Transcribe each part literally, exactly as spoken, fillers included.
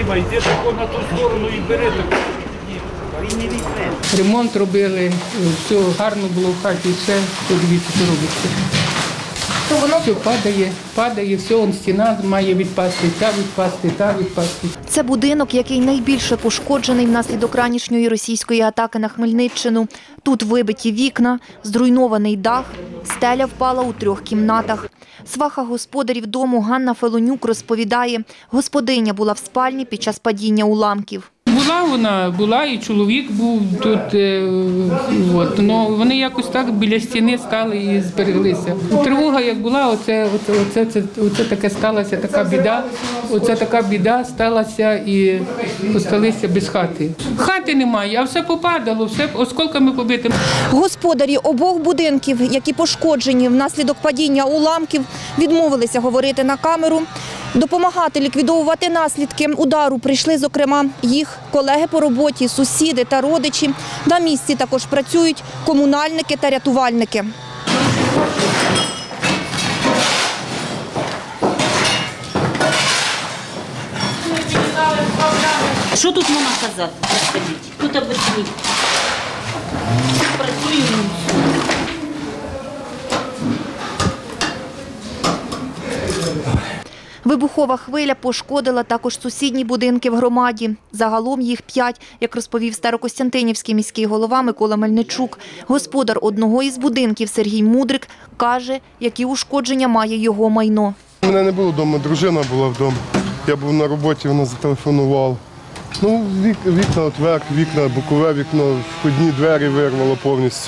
Діма, йди тако на ту сторону і бери таку. Ремонт робили, все гарно було в хаті, все, подивіться, що робиться. То воно все падає, падає, все, он стіна має відпасти, та відпасти, та відпасти. Це будинок, який найбільше пошкоджений внаслідок ранішньої російської атаки на Хмельниччину. Тут вибиті вікна, зруйнований дах, стеля впала у трьох кімнатах. Сваха господарів дому Ганна Фелонюк розповідає, господиня була в спальні під час падіння уламків. Була вона, була, і чоловік був тут, е, от, но вони якось так біля стіни стали і збереглися. Тривога як була, оце, оце, оце, оце, оце таке сталася така біда, оце така біда сталася і осталися без хати. Хати немає, а все попадало, все осколками побите. Господарі обох будинків, які пошкоджені внаслідок падіння уламків, відмовилися говорити на камеру. Допомагати ліквідовувати наслідки удару прийшли, зокрема, їх колеги по роботі, сусіди та родичі. На місці також працюють комунальники та рятувальники. Що тут можна казати? Тут оберніть. Працюємо. Вибухова хвиля пошкодила також сусідні будинки в громаді. Загалом їх п'ять, як розповів Старокостянтинівський міський голова Микола Мельничук. Господар одного із будинків Сергій Мудрик каже, які ушкодження має його майно. Мене не було вдома, дружина була вдома. Я був на роботі, вона зателефонувала. Ну, вікна отверк, вікна, бокове вікно, входні двері вирвало повністю.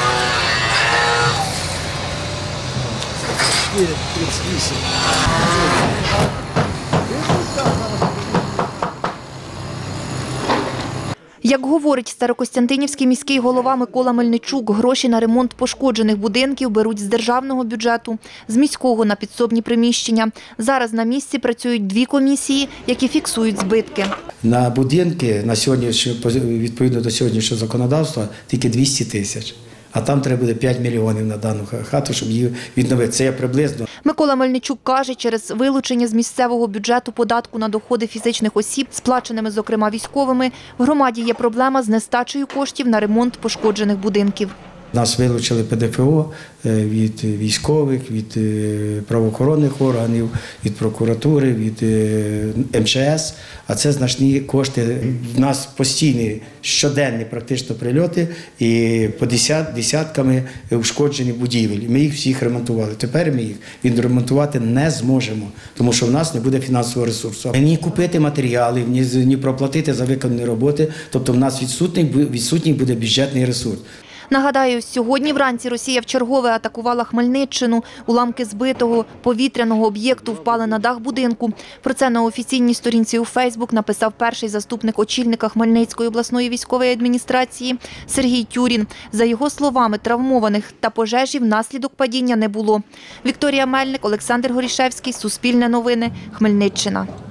Як говорить Старокостянтинівський міський голова Микола Мельничук, гроші на ремонт пошкоджених будинків беруть з державного бюджету, з міського на підсобні приміщення. Зараз на місці працюють дві комісії, які фіксують збитки. На будинки на сьогодні, відповідно до сьогоднішнього законодавства, тільки двісті тисяч. А там треба буде п'ять мільйонів на дану хату, щоб її відновити. Це є приблизно. Микола Мельничук каже, через вилучення з місцевого бюджету податку на доходи фізичних осіб, сплаченими, зокрема, військовими, в громаді є проблема з нестачею коштів на ремонт пошкоджених будинків. Нас вилучили Пе Де Фе О від військових, від правоохоронних органів, від прокуратури, від Ем Че Ес. А це значні кошти. У нас постійні щоденні практично прильоти і по десятками ушкоджені будівель. Ми їх всіх ремонтували. Тепер ми їх відремонтувати не зможемо, тому що в нас не буде фінансового ресурсу. Ні купити матеріали, ні, ні проплатити за виконані роботи. Тобто в нас відсутній, відсутній буде бюджетний ресурс. Нагадаю, сьогодні вранці Росія вчергове атакувала Хмельниччину. Уламки збитого повітряного об'єкту впали на дах будинку. Про це на офіційній сторінці у Фейсбук написав перший заступник очільника Хмельницької обласної військової адміністрації Сергій Тюрін. За його словами, травмованих та пожежі внаслідок падіння не було. Вікторія Мельник, Олександр Горішевський, Суспільне новини, Хмельниччина.